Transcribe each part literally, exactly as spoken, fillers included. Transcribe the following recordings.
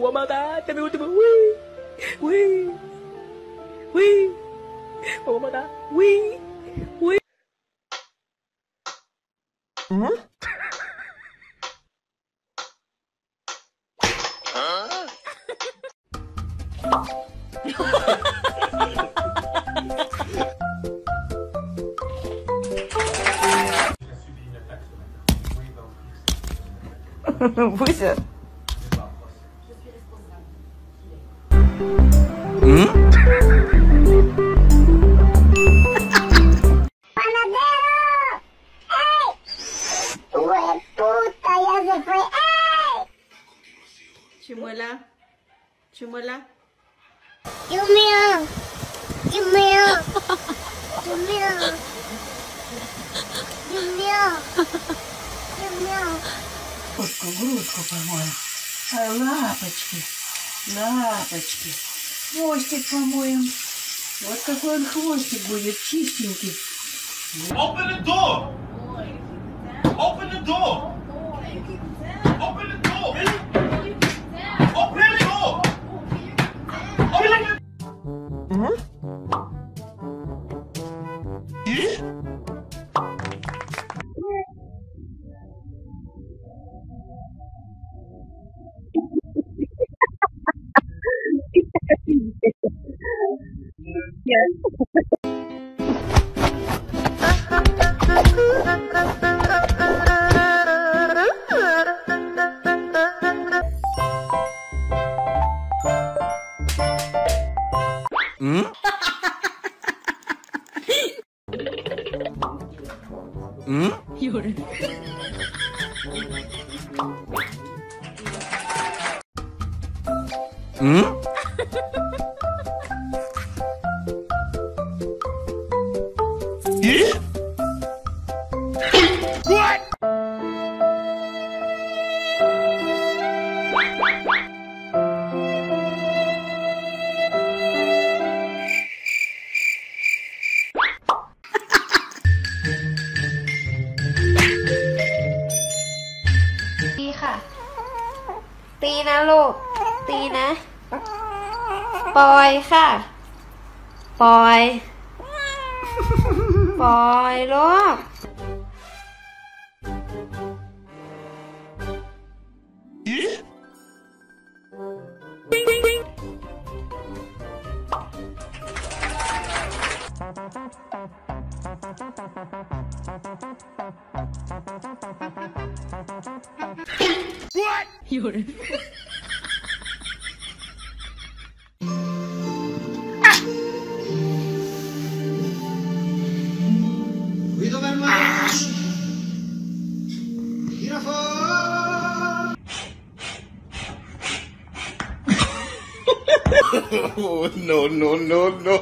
我妈妈，这边我这边喂喂喂，我妈妈喂喂。嗯？啊？不是。嗯？Chumuela, chumuela. Dios mío, Dios mío, Dios mío, Dios mío, Dios mío. Грудку, грудку помоем. А лапочки, лапочки. Хвостик помоем. Вот какой он хвостик будет, чистенький. Open the door! Open the door! Open the door! Open the door! Open the М? М? М? Юра. М? What? Điค่ะตีนะลูกตีนะปล่อยค่ะปล่อยปล่อยลูก What? 有人。 Oh, no, no, no, no.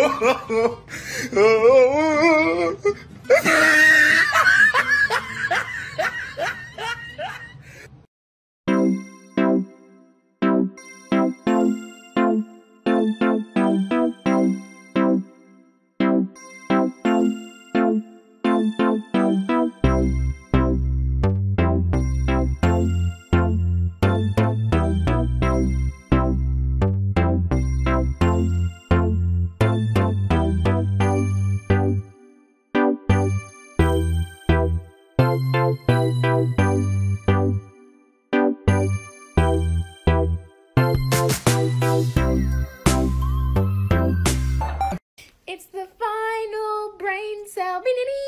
It's the final brain cell.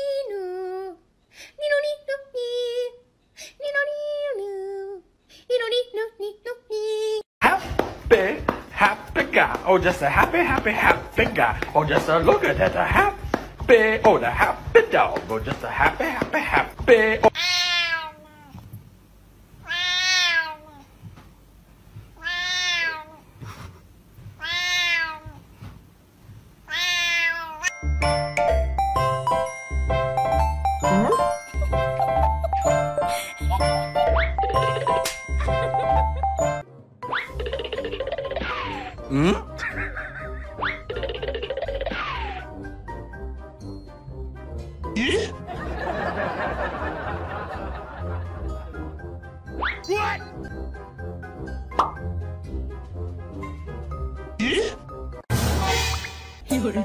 Happy, happy guy. Oh, just a happy, happy, happy guy. Oh, just a look at that, a happy. Oh, the happy dog. Oh, just a happy, happy, happy. Oh. Hmm? What? 有人。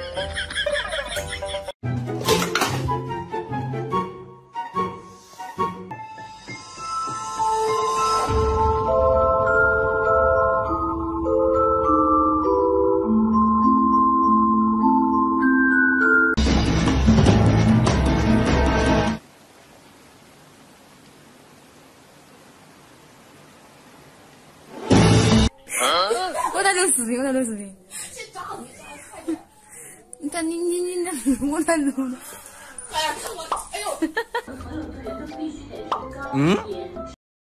我在录视频，我在录视频。你看你你你那，我在录。哎呀，看我，哎呦。 嗯。